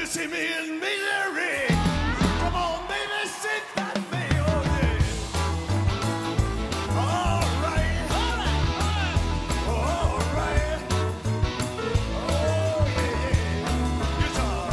see me in misery. Come on, baby, sit that me, oh yeah. All right, all right, oh yeah, guitar.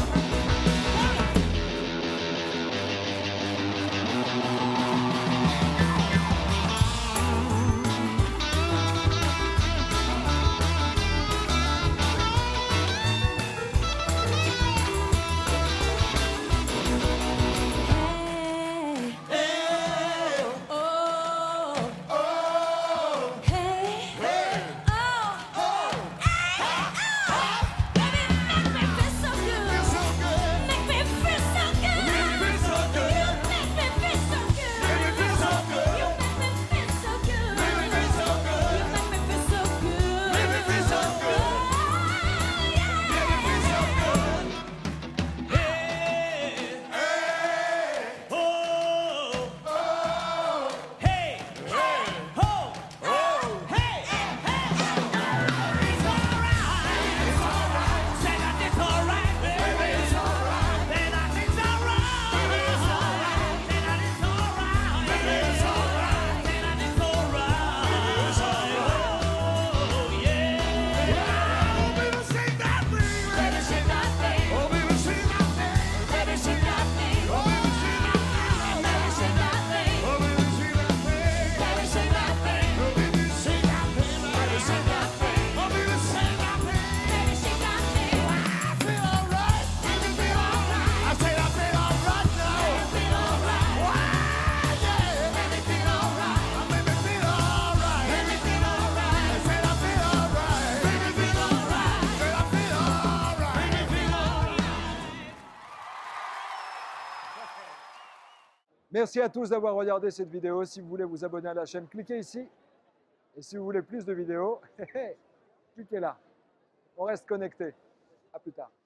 Merci à tous d'avoir regardé cette vidéo. Si vous voulez vous abonner à la chaîne, cliquez ici. Et si vous voulez plus de vidéos, cliquez là. On reste connecté. À plus tard.